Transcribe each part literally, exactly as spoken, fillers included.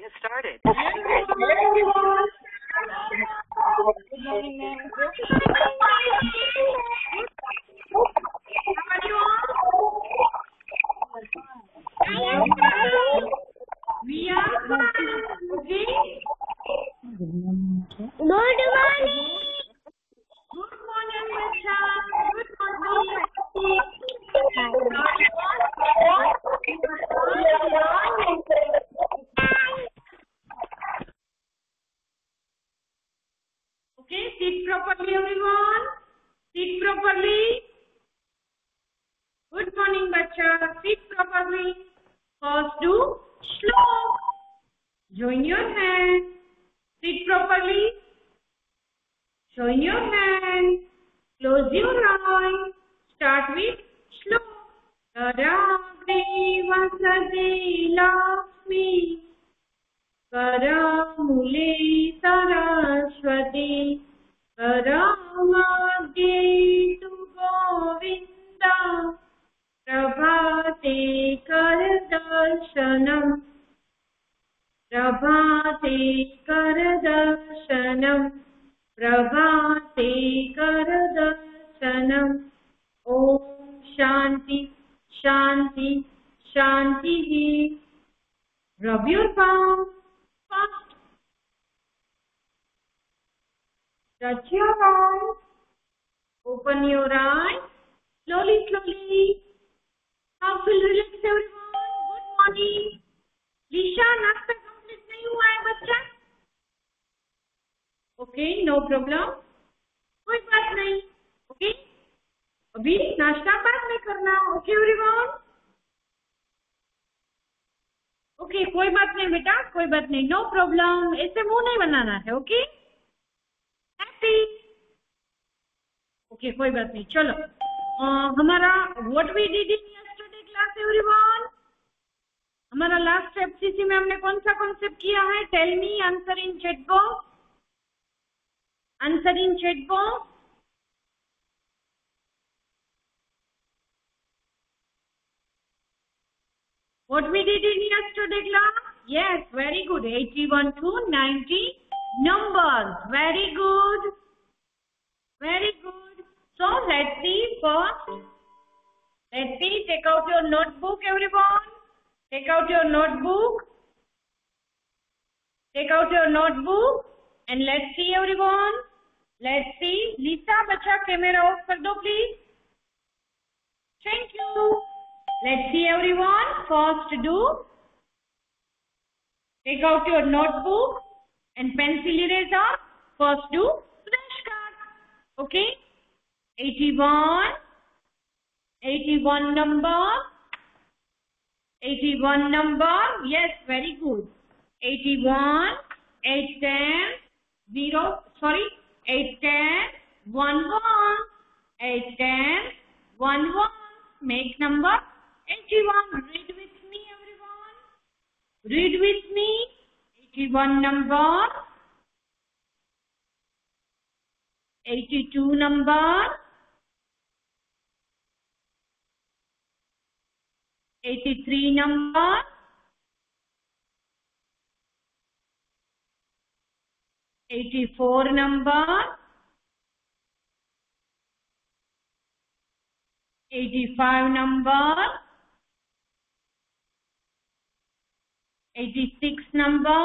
has started. Good morning, ma'am. We are fine. Okay? Good morning. Good morning. Good morning, Bacha. Good morning. Okay, sit properly, everyone. Sit properly. Good morning, Bacha. Sit properly. First do shlok. Join your hand. Sit properly. Join your hand. Close your eyes. Start with shlok. Karagri vasade lakshmi. Karamule saraswati. Karamagye tu govinda. Prabhate kar darshanam. Prabhate kar darshanam. Prabhate kar darshanam. Om Shanti, Shanti, Shanti. Rub your palm first. Touch your eyes. Open your eyes. Slowly, slowly. Now feel relaxed, everyone. Good morning. Lisha, नाश्ता complete नहीं हुआ है बच्चा? Okay, no problem. कोई बात नहीं. Okay, अभी नाश्ता बाद में करना. Okay everyone. ओके, कोई बात नहीं बेटा, कोई बात नहीं. No problem. ऐसे मुंह नहीं बनाना है. Okay, happy. ओके, कोई बात नहीं. चलो, uh, हमारा what we did in yesterday class everyone. हमारा लास्ट एफसीसी में हमने कौन सा कॉन्सेप्ट किया है? Tell me. Answer in chat box. Answer in chat box. What we did in yesterday class? Yes, very good. eighty-one to ninety numbers. Very good. Very good. So let's see first. Let's see. Take out your notebook, everyone. Take out your notebook. Take out your notebook. And let's see, everyone. Let's see. Lisa, bacha, camera off kar do, please. Thank you. Let's see, everyone. First do. Take out your notebook and pencil eraser. First do flashcard. Okay. eighty-one. eighty-one number. eighty-one number. Yes, very good. eighty-one. eight, ten. zero. Sorry. eight, ten. one, one. eight, ten. one, one. Make number eighty-one. Read with me, everyone. Read with me. eighty-one number. eighty-two number. eighty-three number. eighty-four number. eighty-five number. eighty-six number.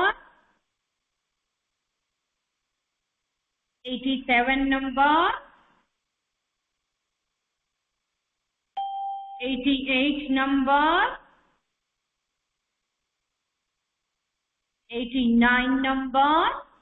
eighty-seven number. eighty-eight number. eighty-nine number.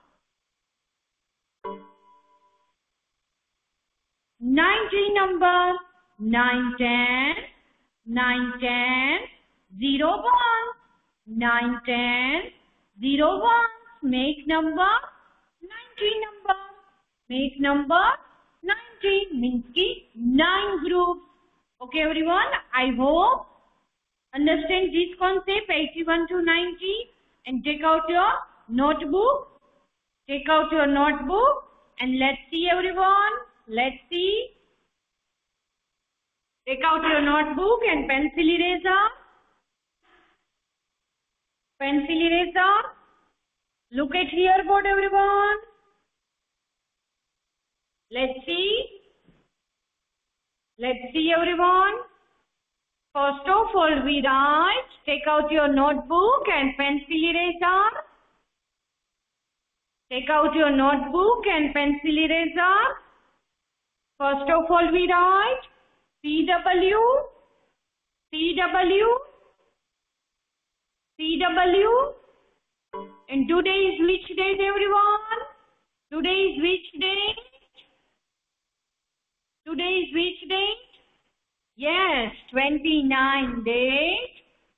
ninety number. nine, ten. nine, ten. zero, one. nine, ten. zero, one. Make number ninety number. Make number ninety. Means ki nine groups. Okay, everyone. I hope understand this concept eighty-one to ninety. And take out your notebook. Take out your notebook. And let's see, everyone. Let's see. Take out your notebook and pencil eraser. Pencil eraser. Look at here board everyone. Let's see. Let's see everyone. First of all we write. Take out your notebook and pencil eraser. Take out your notebook and pencil eraser. First of all we write C W, C W, C W. And today is which date everyone? Today is which date? Today is which date? Yes, twenty-nine date.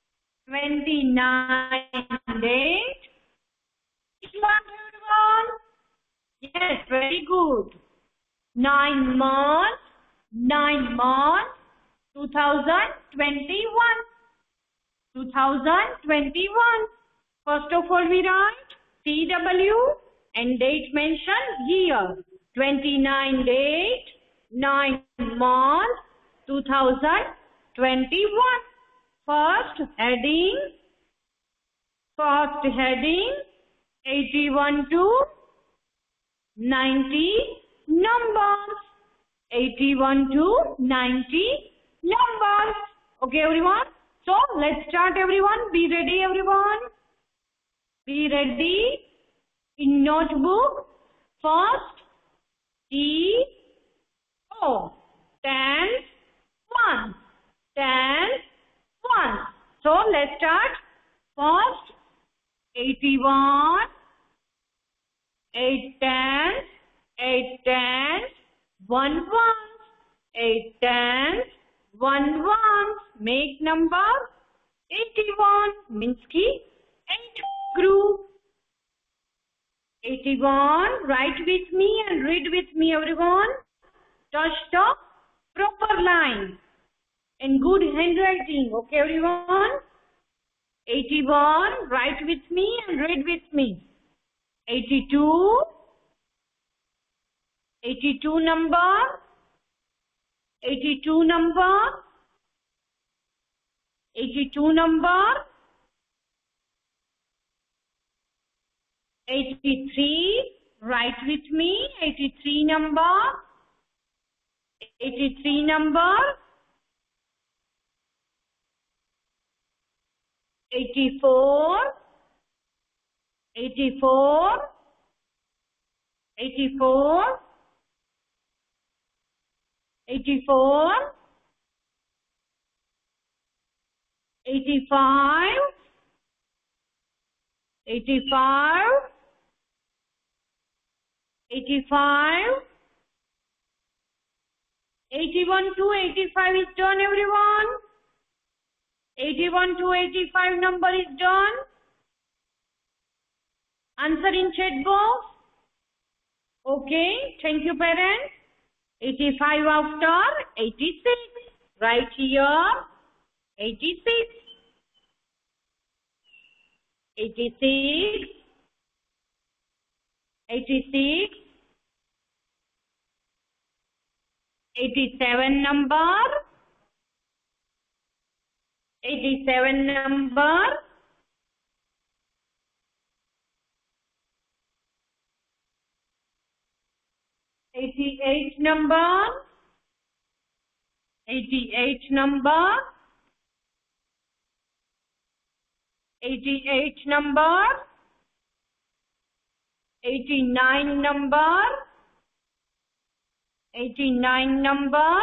twenty-nine date. Which month everyone? Yes, very good. Nine months. Nine months. two thousand twenty-one. two thousand twenty-one. First of all we write C W and date mentioned here. twenty-nine date. nine months. two thousand twenty-one. First heading. First heading. eighty-one to ninety numbers. eighty-one to ninety numbers. Okay everyone. So let's start everyone. Be ready everyone. Be ready. In notebook. First T O. Ten. One. Ten. One. So let's start. First eighty-one. Eight tens. Eight tens. One ones. Eight tens. One ones. Make number eighty-one. Minsky eight group. eighty-one. Write with me and read with me everyone. Touch the proper line in good handwriting. Okay everyone. eighty-one. Write with me and read with me. eighty-two. eighty-two number. eighty-two number. eighty-two number. eighty-three. Write with me. eighty-three number. eighty-three number. eighty-four. eighty-four. eighty-four. eighty-four. eighty-five. eighty-five. eighty-five. eighty-one to eighty-five is done everyone. eighty-one to eighty-five number is done. Answer in chat box. Okay, thank you parents. eighty-five after eighty-six. Right here. eighty-six. eighty-six. eighty-six. eighty-seven number. eighty-seven number. eighty-eight number. eighty-eight number. eighty-eight number. eighty-nine number. eighty-nine number.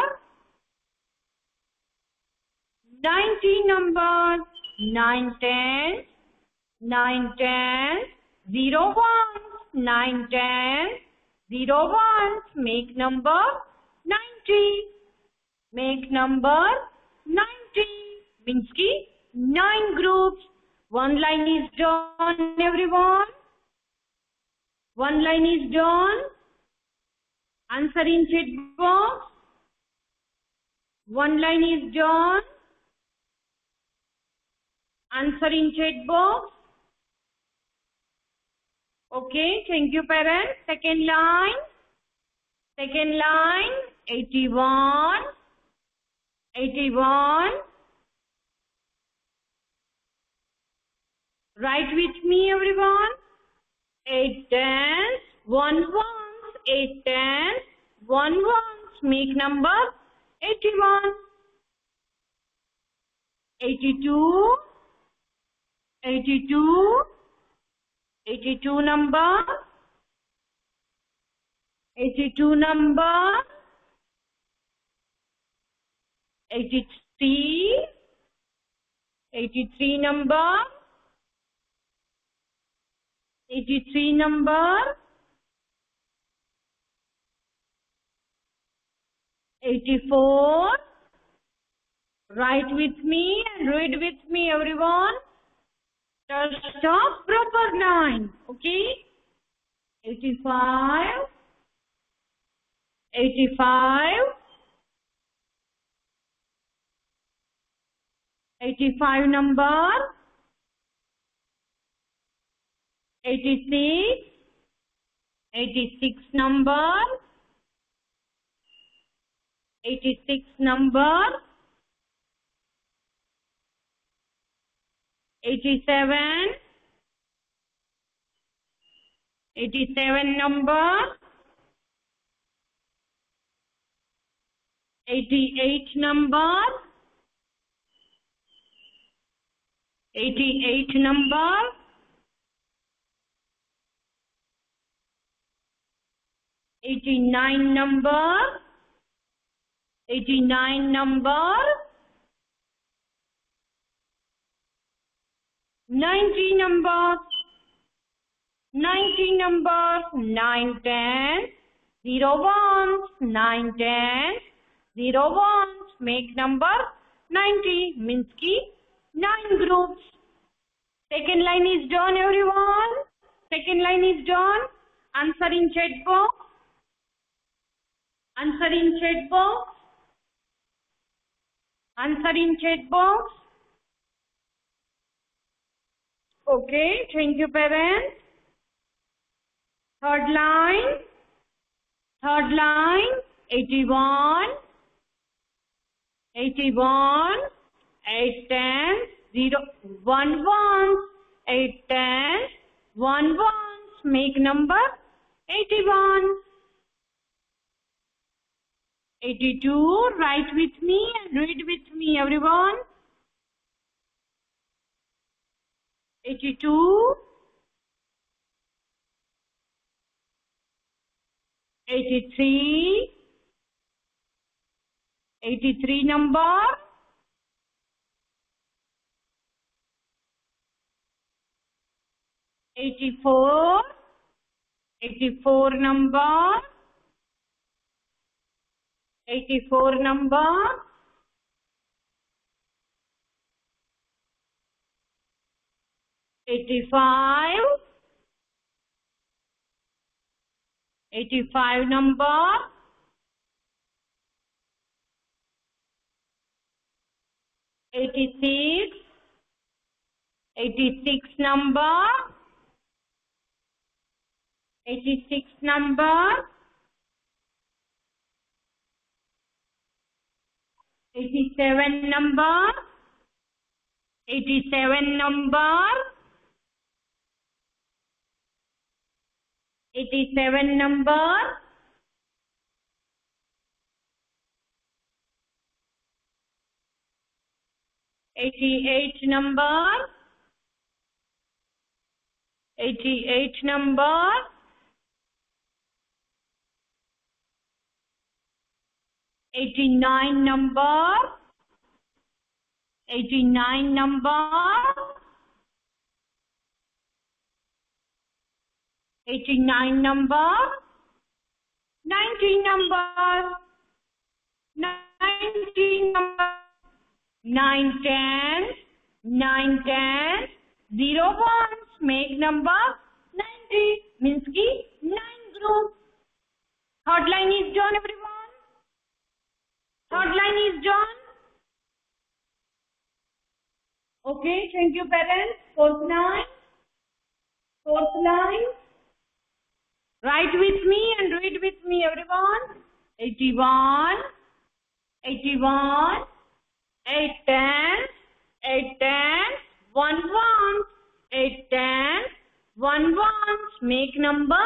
ninety numbers. nine ten. nine ten. zero ones. nine ten. zero ones. Make number ninety. Make number ninety. Minsky nine groups. One line is done everyone. One line is done. Answer in chat box. One line is done. Answer in chat box. Okay, thank you parents. Second line. Second line. eighty-one. eighty-one. Write with me everyone. eight tens, one ones, eight tens, one ones, make number eighty-one. eighty-two, eighty-two, eighty-two number, eighty-two number, eighty-three, eighty-three number, eighty-three number, eighty-four. Write with me and read with me, everyone. Stop proper nine. Okay? eighty-five, eighty-five, eighty-five number, eighty-six, eighty-six number, eighty-six number, eighty-seven, eighty-seven number, eighty-eight number, eighty-eight number, eighty-nine number, eighty-nine number, ninety numbers, ninety numbers, nine tens, zero ones, nine tens, zero ones, make number ninety, means ki nine groups. Second line is done, everyone. Second line is done. Answer in chat box. Answer in chat box. Answer in chat box. Okay, thank you, parents. Third line. Third line. eighty-one. eighty-one. eight tens. zero. one ones. eight tens. one ones. Make number eighty-one. eighty-two. Write with me and read with me, everyone. eighty-two, eighty-three, eighty-three number, eighty-four, eighty-four number, eighty-four number, eighty-five, eighty-five number, eighty-six, eighty-six number, eighty-six number, eighty-seven number, eighty-seven number, eighty-seven number, eighty-eight number, eighty-eight number, eighty-nine number, eighty-nine number, eighty-nine number, ninety number, ninety number, nine tens, nine tens, zero ones, make number ninety, means ki nine groups. Third line is done, everyone. Third line is done. Okay, thank you, parents. Fourth line. Fourth line. Write with me and read with me, everyone. eighty-one, eighty-one, eight tens, eight tens, one ones, eight tens, one ones, make number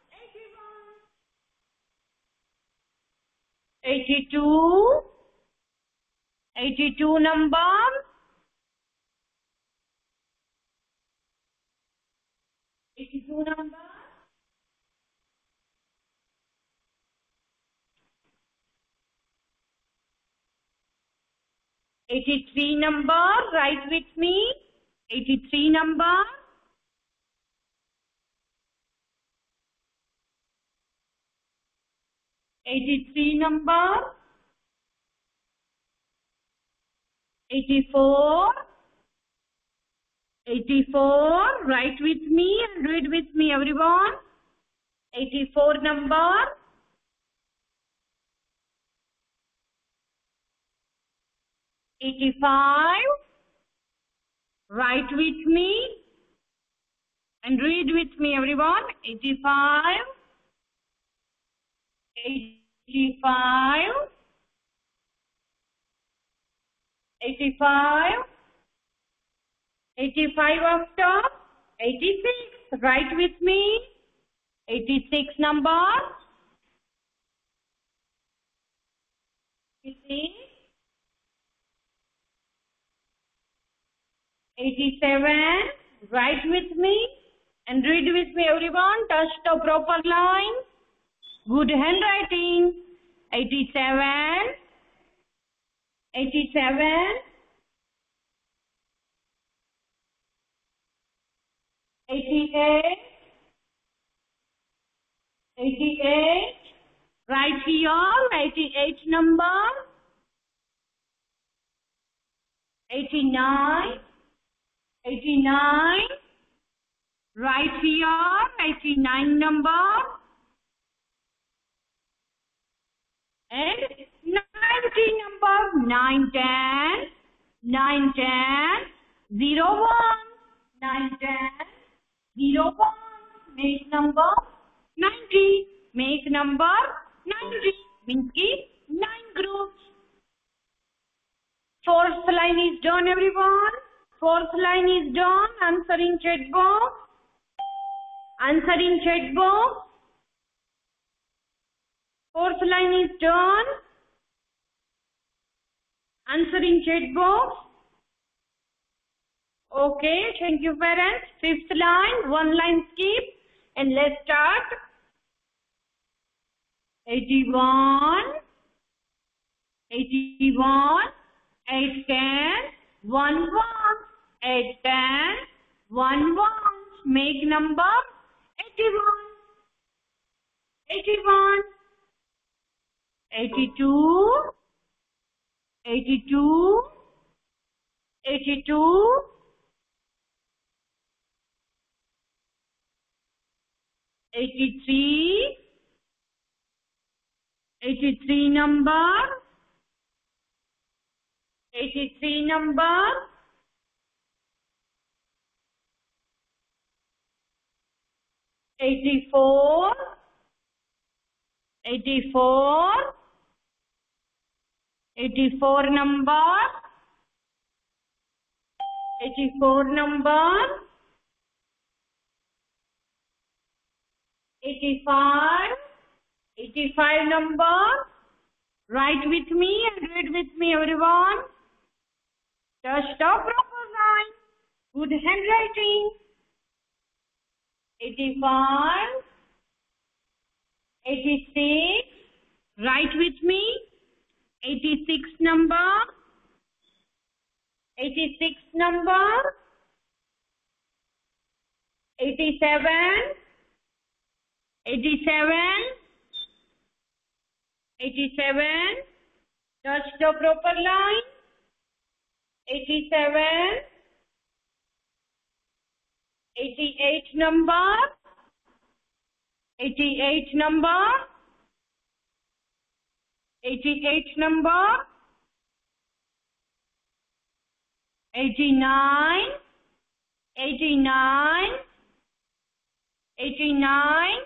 eighty-two, eighty-two number, eighty-two number, eighty-three number, write with me, eighty-three number, eighty-three number, eighty-four, eighty-four, write with me and read with me everyone, eighty-four number, eighty-five, write with me and read with me everyone, eighty-five, eighty-five, eighty-five, eighty-five after, eighty-six, write with me, eighty-six number, eighty-six, eighty-seven, write with me and read with me everyone, touch the proper line, good handwriting, eighty-seven, eighty-seven, eighty-eight, eighty-eight, right here, eighty-eight number, eighty-nine, eighty-nine, right here, eighty-nine number, and ninety number, nine, ten, nine, ten, zero, one, nine, ten, zero, one, make number ninety, make number ninety, means nine groups. Fourth line is done everyone. Fourth line is done. Answer in chat box. Answer in chat box. Fourth line is done. Answer in chat box. Okay, thank you parents. Fifth line, one line skip and let's start. eighty-one, eighty-one, eight, ten, one, one, eight, ten, one, one, make number eighty-one, eighty-one, eighty-two, eighty-two, eighty-two, eighty-three, eighty-three number, eighty-three number, eighty-four, eighty-four, eighty-four number, eighty-four number, eighty-five, eighty-five number, write with me and read with me everyone. Touch the proper line, good handwriting. eighty-five, eighty-six, write with me, eighty-six number, eighty-six number, eighty-seven, eighty-seven, eighty-seven, touch the proper line, eighty-seven, eighty-eight number, eighty-eight number, eighty-eight number, eighty-nine, eighty-nine, eighty-nine,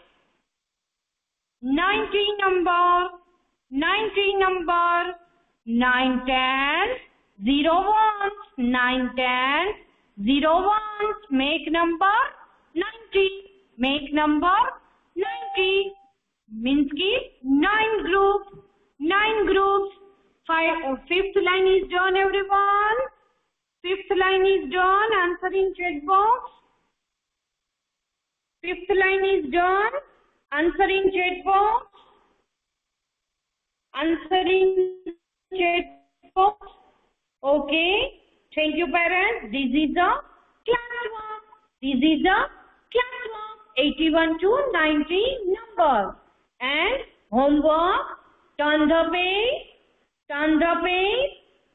ninety number, ninety number, nine, ten, zero, one, nine, ten, zero, one, make number ninety. Make number ninety. Means ki nine groups. Nine groups. Five. Uh, fifth line is done, everyone. Fifth line is done. Answer in chat box. Fifth line is done. Answer in chat box. Answer in chat box. Okay. Thank you, parents. This is the class work. This is the class work. eighty-one to ninety numbers. And homework. Turn the page. Turn the page.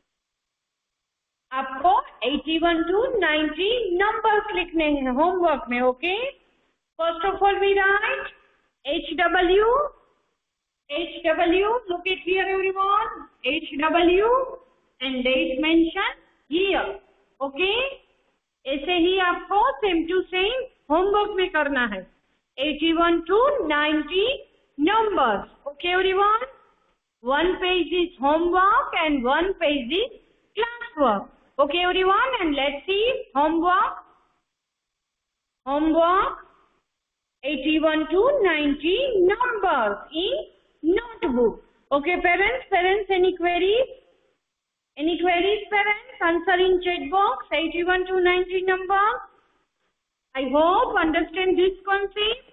आपको eighty-one to ninety numbers लिखने हैं homework में. Okay. First of all, we write H W. H W. Look at here, everyone. H W and date mention here. Okay. ऐसे ही आपको same to same homework में करना है. eighty-one to ninety numbers. Okay, everyone. One page is homework and one page is classwork. Okay, everyone. And let's see homework. Homework. eighty-one to ninety numbers in notebook. Okay, parents. Parents, any queries? Any queries, parents? Answer in chat box. eighty-one to ninety numbers. I hope understand this concept.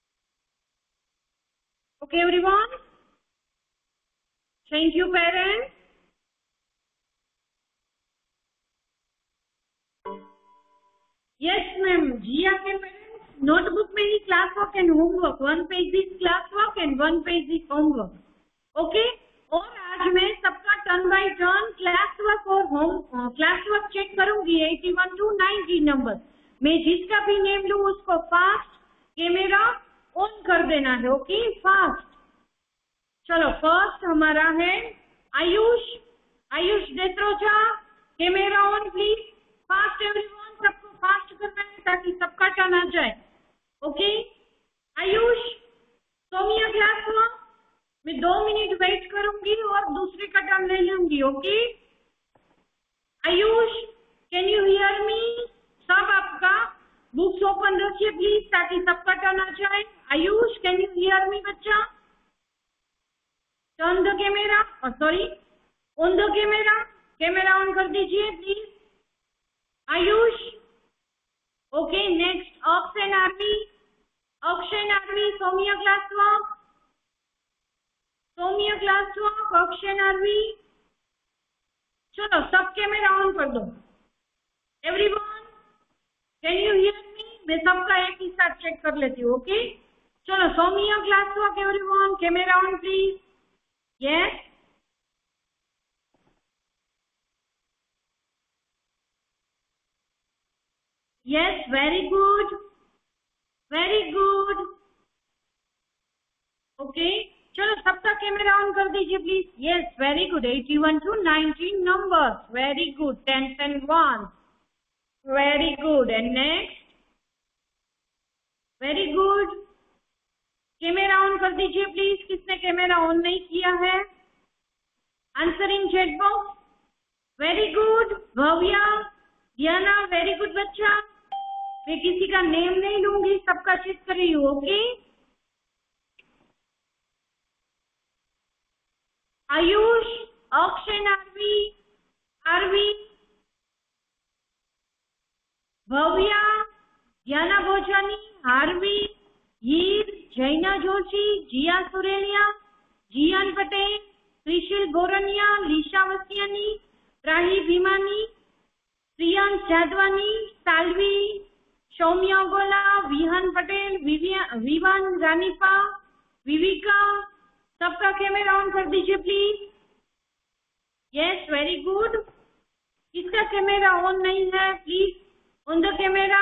Okay, everyone. Thank you, parents. Yes, ma'am. Jia के parents notebook में ही class work and homework. One page is class work and one page is homework. Okay. और आज मैं सबका turn by turn class work और home class work check करूंगी. eighty-one to ninety number. मैं जिसका भी नेम लूँ उसको फास्ट कैमरा ऑन कर देना है. ओके. फास्ट. चलो फर्स्ट हमारा है Ayush. Ayush Detroja. Camera on please. Fast everyone. सबको फास्ट करना है ताकि सबका टर्न आ जाए. ओके. आयुष. सोमिया क्लास हुआ. मैं दो मिनट वेट करूंगी और दूसरे का टर्न ले लूंगी. Okay. Ayush can you hear me. सब आपका बुक्स ओपन रखिए प्लीज ताकि सबका टर्न आ जाए. Ayush can you hear me बच्चा. Turn the camera. Sorry on the camera. Camera on कर दीजिए प्लीज. आयुष. ओके. नेक्स्ट ऑक्शन आर्मी. ऑक्शन आर्मी. Somiya class work. Somiya class work. ऑक्शन आर्मी. चलो सब कैमरा ऑन कर दो. Everyone can you hear me. मैं सबका एक ही साथ चेक कर लेती हूँ. ओके. चलो Somiya class work. Everyone camera on please. Yes. Yes, very good. Very good. Okay. चलो सबका कैमरा ऑन कर दीजिए please. Yes, very good. eighty-one to ninety numbers. Very good. Tens and ones. Very good. And next. Very good. Camera on कर दीजिए please. किसने camera on नहीं किया है? Answer in chat box. Very good. Bhavya. Diyana. Very good बच्चा. मैं किसी का नेम नहीं लूंगी. सबका चेक कर रही हूँ. ओके. आयुष. ऑक्शन आरवी. आरवी. भव्या. दियाना भोजानी. आरवी. हीर. जैना जोशी. जिया सुरेलिया. जियान पटेल. त्रिशिल गोरनिया. लीशा वसियानी. राही भीमानी. प्रियांश जादवानी. सालवी. सौम्या गोला. विहान पटेल. विवान रानीपा. विविका. सबका कैमरा ऑन कर दीजिए प्लीज. Yes, very good. किसका कैमरा ऑन नहीं है please on the camera.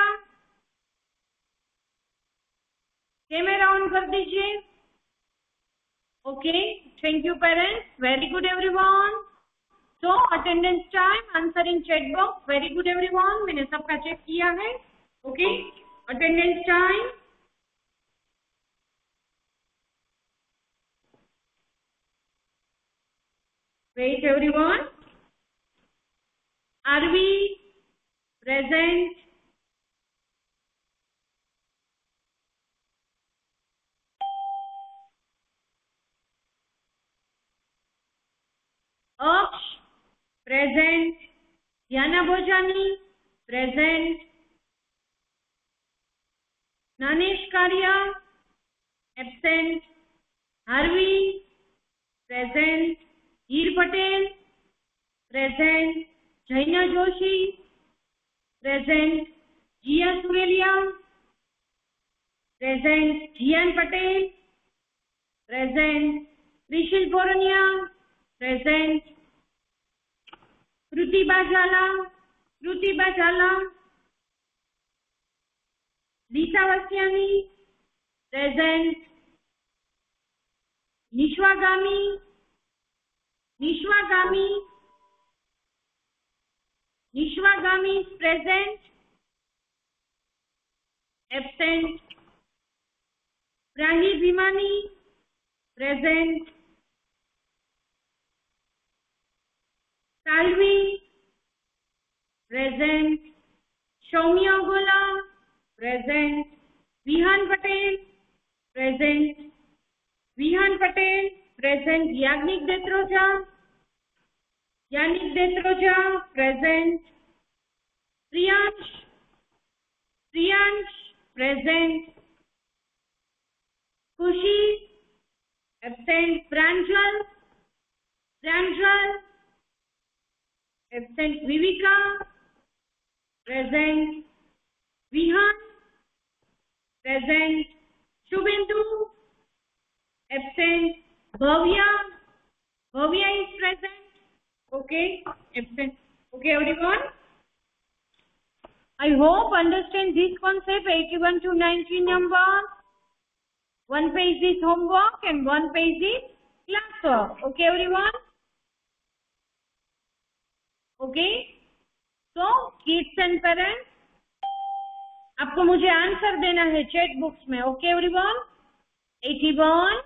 Camera on कर दीजिए. Okay. Thank you parents. Very good everyone. So attendance time. Answer in chat box. Very good everyone. मैंने सबका check किया है. Okay. Attendance time. Wait everyone. Are we present? present. Diana Bojani, present. Nanesh Karya, absent. Harvi, present. Heer Patel, present. Jaina Joshi, present. Jia Surelia, present. Jian Patel, present. Trishil Borania, present. Kruti Bajala, Kruti Bajala. Lisa Vasyani, present. Nishwa Gami, Nishwa Gami, Nishwa Gami is present. Absent. Prahi Bhimani, present. Salvi, present. Shaumya Gola, present. Vihan Patel, present. Vihan Patel, present. Yagnik Detroja, Yagnik Detroja, present. Priyansh, Priyansh, present. Kushi, absent. Pranjal, Pranjal, absent. Vivika, present. Vihan, present. Shubhendu, absent. Bhavya, Bhavya is present. Okay, absent. Okay, everyone. I hope understand this concept. eighty-one to ninety number. One page is homework and one page is classwork. Okay, everyone. Okay. So kids and parents, आपको मुझे answer देना है chat box में. Okay everyone. eighty-one.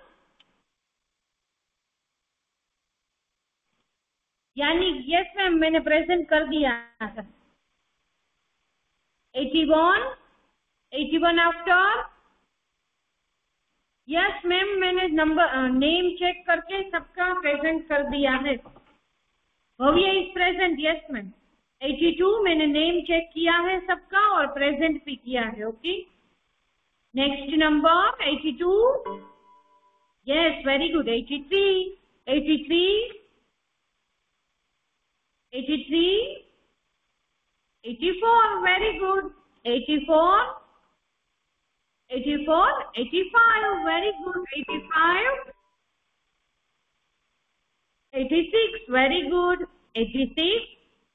यानी yes ma'am मैंने present कर दिया था. eighty-one. eighty-one after. Yes ma'am मैंने नंबर नेम चेक करके सबका प्रेजेंट कर दिया है. Bhavya is present. Yes ma'am. eighty-two मैंने नेम चेक किया है सबका और प्रेजेंट भी किया है. Okay. Next number eighty-two. Yes very good. eighty-three. eighty-three. eighty-three. eighty-four. very good. eighty-four. eighty-four. eighty-five. very good. eighty-five. eighty-six. very good. eighty-six.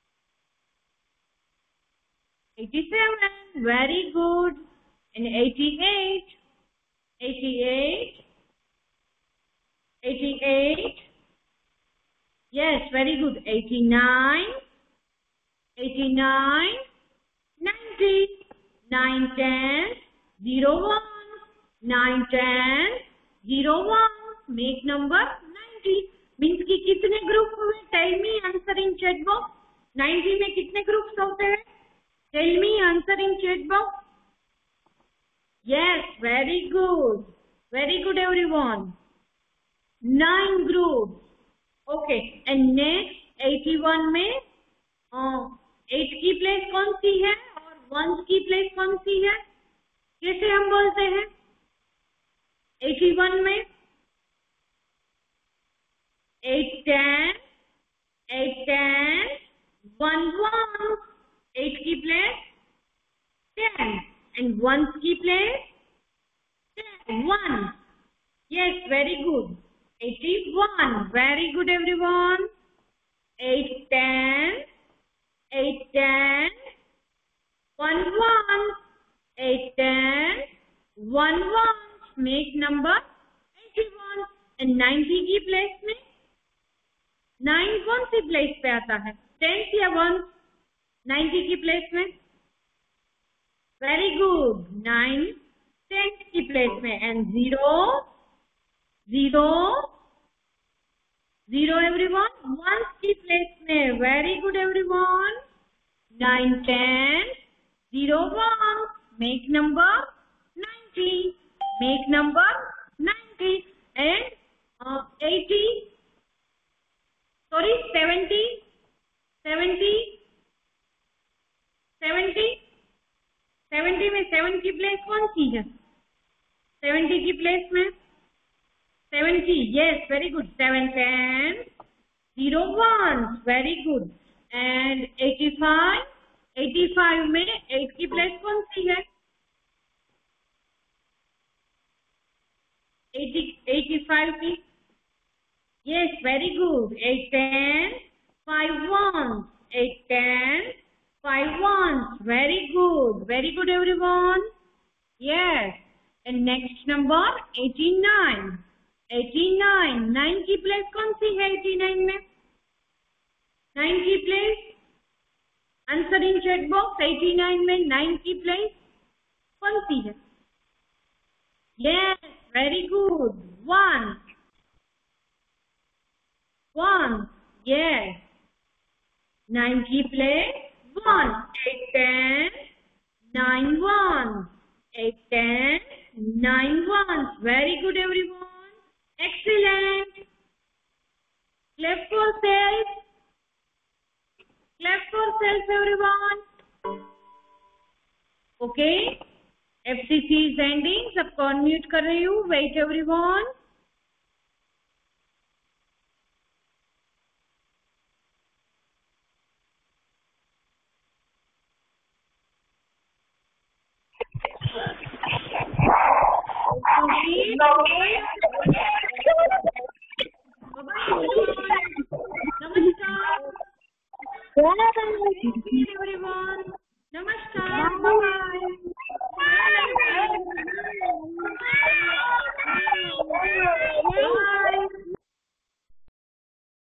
eighty-seven. very good. And eighty-eight. eighty-eight. eighty-eight. Yes, very good. eighty-nine. eighty-nine. ninety. nine ten. zero one. nine ten. zero one. Make number ninety. Means कि कितने group में? Tell me answer in chat box. ninety में कितने groups होते हैं? Tell me answer in chat box. Yes, very good. Very good everyone. Nine groups. Okay. And next eighty-one में eight की place कौन सी है और one की प्लेस कौन सी है? कैसे हम बोलते हैं? eighty-one में eight ten. eight ten. one one. eight की प्लेस ten and one की place ten. one. Yes, very good. eighty-one. Very good everyone. eight ten. eight ten. one one. eight ten. one one. Make number eighty-one. And ninety की place में nine कौन सी place पे आता है? tenth या one? ninety की place में. Very good. nine tenth की प्लेस में. And zero. zero. zero everyone. one की प्लेस में. Very good everyone. nine ten. zero one. Make number ninety. Make number ninety. And uh, eighty. Sorry, seventy. कौन सी है? Seventy की place में seventy, yes very good. Seven ten zero one, very good. And eighty five, eighty five में eight की place कौन सी है? एटी, एटी फाइव की, yes very good. Eight ten five one, eight ten five one, very good, very good everyone. Yes. And next number eighty nine. Eighty nine, nine की place कौन सी है eighty nine में? Nine की place, answer in chat box. Eighty nine में nine की place कौन सी है? Yes very good. One, one, yes. Nine की place one. Eight ten nine one, eight ten nine one, very good everyone. Excellent. Clap for self. Clap for self everyone. Okay. F C C is ending. सबको unmute कर रही हूँ. Wait everyone.